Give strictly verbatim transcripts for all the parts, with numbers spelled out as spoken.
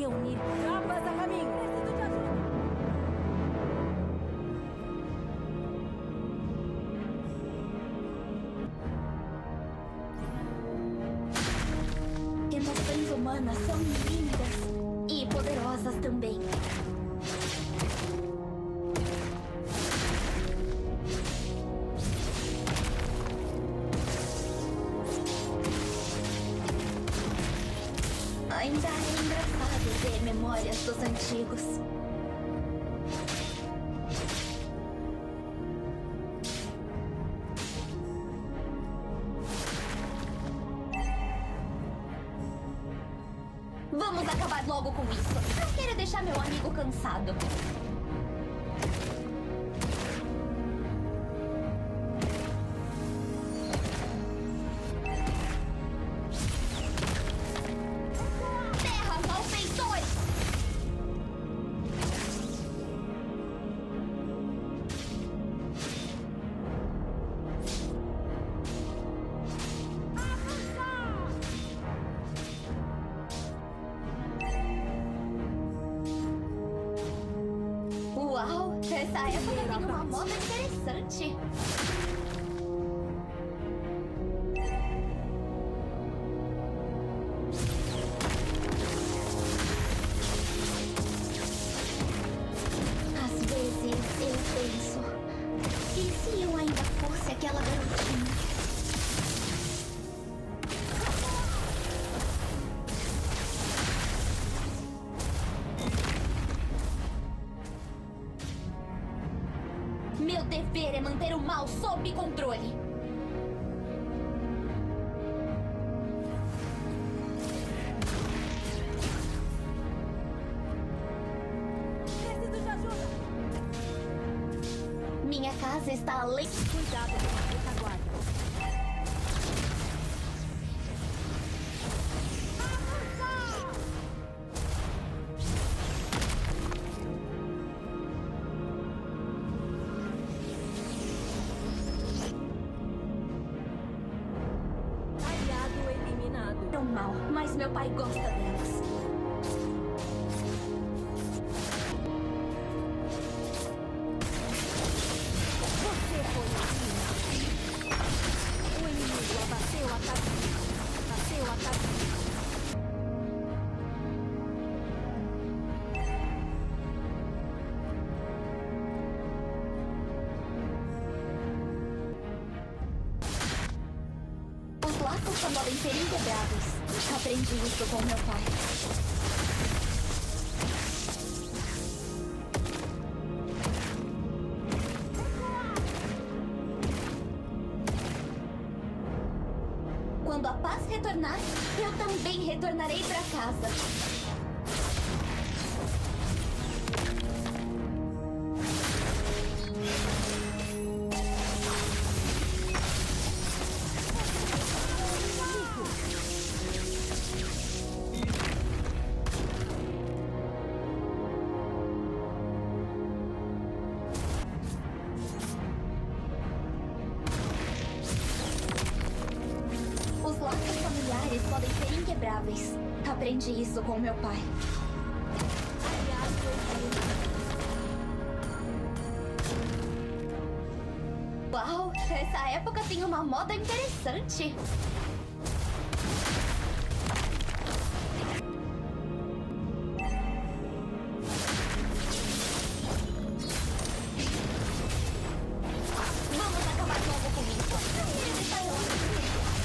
unir. Tropas a caminho. Preciso de ajuda. Emoções humanas são lindas e poderosas também. Ainda é engraçado ver memórias dos antigos. Vamos acabar logo com isso. Não quero deixar meu amigo cansado. Terra, malfeitores! Uau, essa época tem uma moda interessante. Às vezes eu penso, e se eu ainda fosse aquela garotinha? Meu dever é manter o mal sob controle. Preciso de ajuda. Minha casa está além. Cuidado com a retaguarda. Aliado eliminado. Tão mal, mas meu pai gosta delas. Você foi eliminado. O inimigo abateu a cabine. Abateu a cabine. Os laços só podem ser inquebráveis. Aprendi isso com meu pai. Quando a paz retornar, eu também retornarei para casa. Os laços familiares podem ser inquebráveis. Aprendi isso com meu pai. Aliado eliminado. Uau, essa época tem uma moda interessante. Vamos acabar logo com isso. Ele está longe.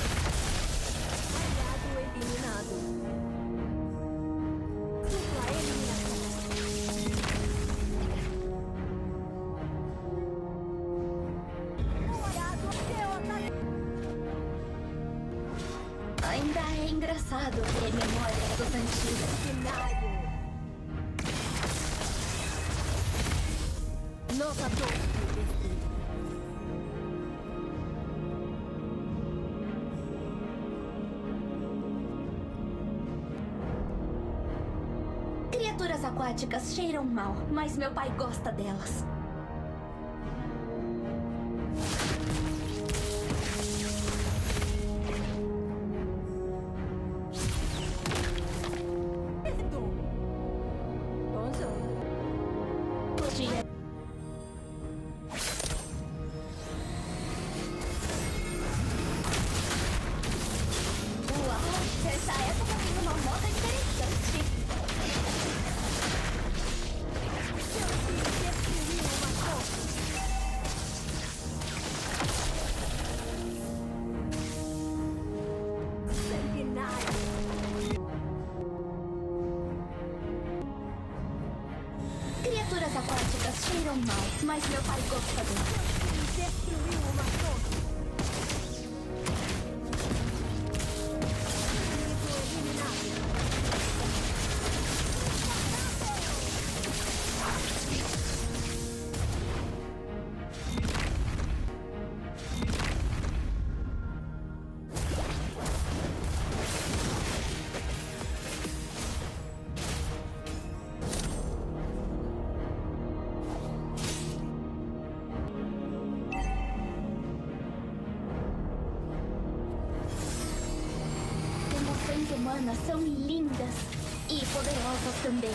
Aliado eliminado. Dupla eliminação. O aliado deu ataque. Ainda é engraçado ver memórias dos antigos. Cenário. Nova torre destruída. Criaturas aquáticas cheiram mal, mas meu pai gosta delas. Medo. aquáticas cheiram mal, mas meu pai gosta delas. Destruiu uma torre. Inimigo eliminado. Emoções humanas são lindas e poderosas também.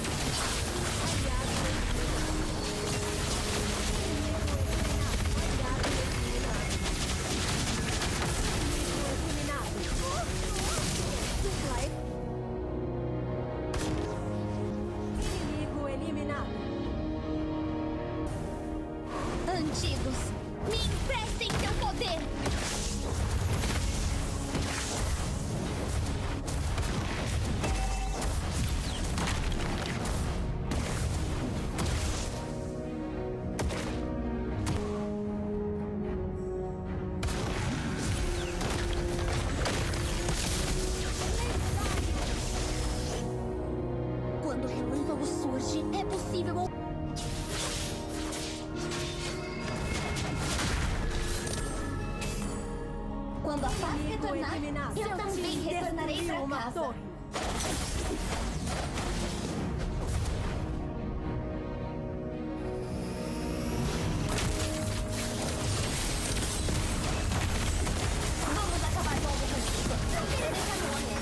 Inimigo eliminado. Antigos, me emprestem seu poder! Quando o relâmpago surge, é possível... Quando a paz Inimigo retornar, eliminado. eu Seu também time retornarei destruiu pra uma casa. torre. Vamos acabar logo com isso. Não queria deixar morrer.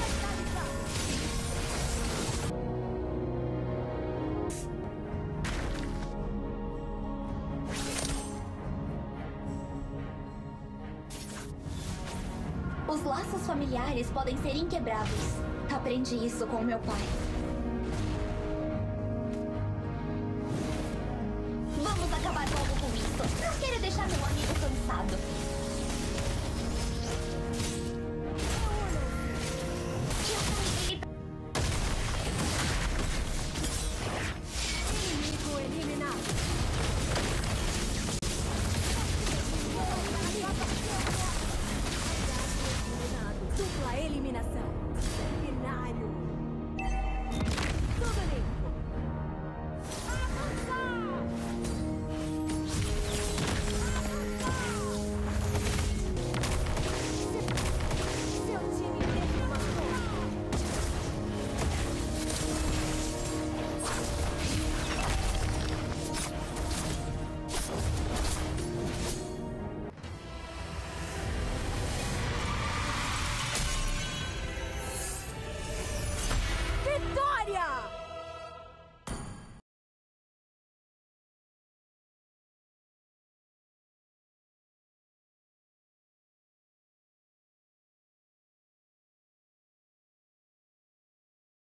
Os laços familiares podem ser inquebráveis. Aprendi isso com meu pai. Vamos acabar logo com isso. Não quero deixar meu amigo cansado. Inimigo eliminado. Dupla eliminação.